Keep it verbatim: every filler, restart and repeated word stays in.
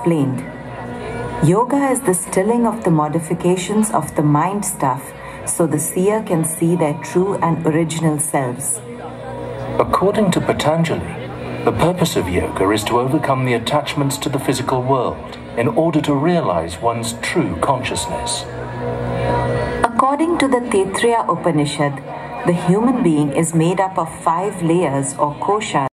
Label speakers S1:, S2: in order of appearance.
S1: explained, yoga is the stilling of the modifications of the mind stuff so the seer can see their true and original selves.
S2: According to Patanjali, the purpose of yoga is to overcome the attachments to the physical world in order to realize one's true consciousness.
S1: According to the Taittiriya Upanishad, the human being is made up of five layers or koshas.